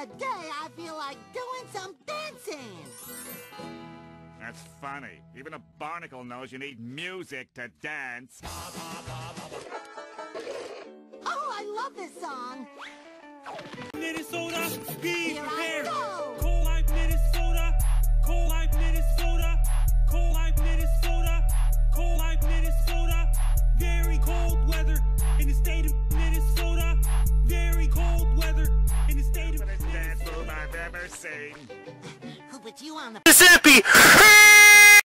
Today I feel like doing some dancing. That's funny. Even a barnacle knows you need music to dance. Oh, I love this song. Minnesota, be Here prepared. I go. Cold like Minnesota, cold like Minnesota, cold like Minnesota, cold like Minnesota. Very cold weather in the state of Minnesota. Very cold weather in the state of Stupidest dance Minnesota. move I've ever seen. Who put you on the... Mississippi!